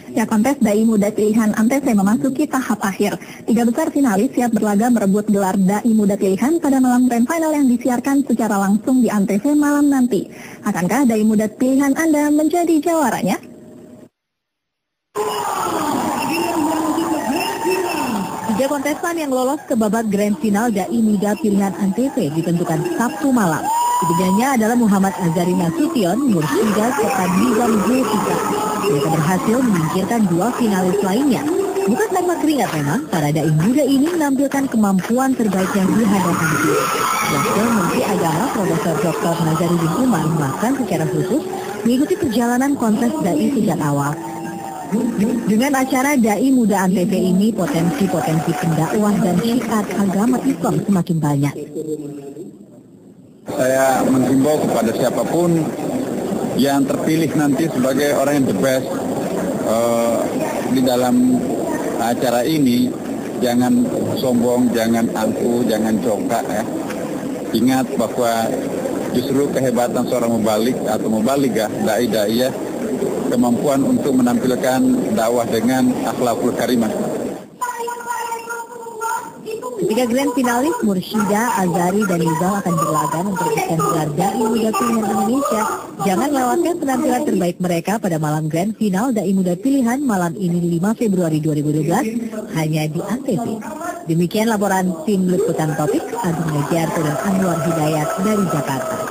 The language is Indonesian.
Ya, kontes Dai Muda Pilihan Antv memasuki tahap akhir. 3 besar finalis siap berlaga merebut gelar Dai Muda Pilihan pada malam grand final yang disiarkan secara langsung di Antv malam nanti. Akankah Dai Muda Pilihan Anda menjadi jawaranya? 3 kontestan yang lolos ke babak grand final Dai Muda Pilihan Antv ditentukan Sabtu malam. Ketiganya adalah Muhammad Azhari Nasution, Mursyida, serta Nizam Zulfikar. Mereka berhasil menyingkirkan 2 finalis lainnya. Bukan tanpa keringat memang, para dai muda ini menampilkan kemampuan terbaiknya di hadapan juri. Wakil Menteri Agama Profesor Dr. Nazaruddin Umar bahkan secara khusus mengikuti perjalanan kontes dai sejak awal. Dengan acara Dai Muda Antv ini, potensi-potensi pendakwah dan syiar agama Islam semakin banyak. Saya menghimbau kepada siapapun yang terpilih nanti sebagai orang yang the best di dalam acara ini, jangan sombong, jangan angkuh, jangan congkak ya. Ingat bahwa justru kehebatan seorang mubalik atau mubaligah, dai-daiyah, kemampuan untuk menampilkan dakwah dengan akhlakul karimah. Ketiga grand finalis Mursyida, Azhari, dan Nizam akan berlaga memperebutkan gelar Dai Muda Pilihan Indonesia. Jangan lewatkan penampilan terbaik mereka pada malam grand final Dai Muda Pilihan malam ini 5 Februari 2012 hanya di Antv. Demikian laporan tim liputan Topik, Agung Mejarto dan Anwar Hidayat dari Jakarta.